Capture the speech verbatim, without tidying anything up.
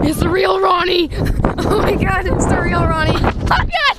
It's the real Ronnie. Oh my god, it's the real Ronnie. Oh god.